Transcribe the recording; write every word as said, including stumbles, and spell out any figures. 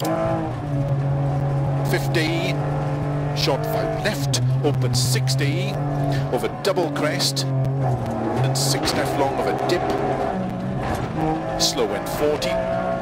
fifty, short five left, open sixty, over double crest, and six left long of a dip, slow in forty.